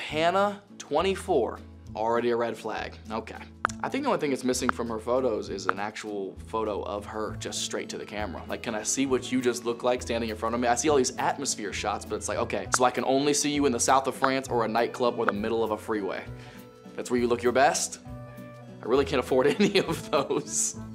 Hannah, 24. Already a red flag. Okay. I think the only thing that's missing from her photos is an actual photo of her just straight to the camera. Like, can I see what you just look like standing in front of me? I see all these atmosphere shots, but it's like, okay, so I can only see you in the south of France or a nightclub or the middle of a freeway. That's where you look your best? I really can't afford any of those.